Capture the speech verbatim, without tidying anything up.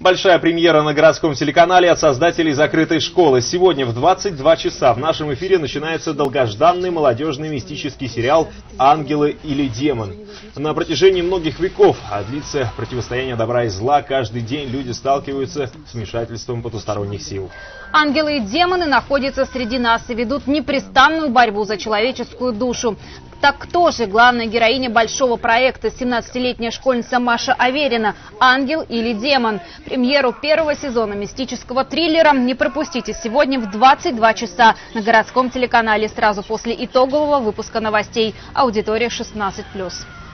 Большая премьера на городском телеканале от создателей «Закрытой школы». Сегодня в двадцать два часа в нашем эфире начинается долгожданный молодежный мистический сериал «Ангелы или демон». На протяжении многих веков длится противостояние добра и зла. Каждый день люди сталкиваются с вмешательством потусторонних сил. Ангелы и демоны находятся среди нас и ведут непрестанную борьбу за человеческую душу. Так кто же главная героиня большого проекта, семнадцатилетняя школьница Маша Аверина, ангел или демон? Премьеру первого сезона мистического триллера не пропустите сегодня в двадцать два часа на городском телеканале сразу после итогового выпуска новостей. Аудитория шестнадцать плюс.